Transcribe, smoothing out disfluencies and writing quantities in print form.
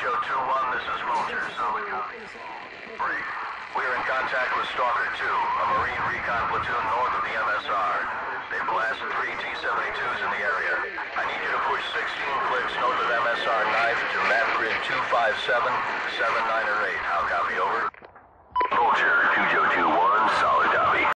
Mojo 2-1, this is Vulture, solid copy. Brief. We are in contact with Stalker 2, a Marine recon platoon north of the MSR. They blasted 3 T-72s in the area. I need you to push 16 clicks north of MSR knife to map grid 257, 7, 9, or 8.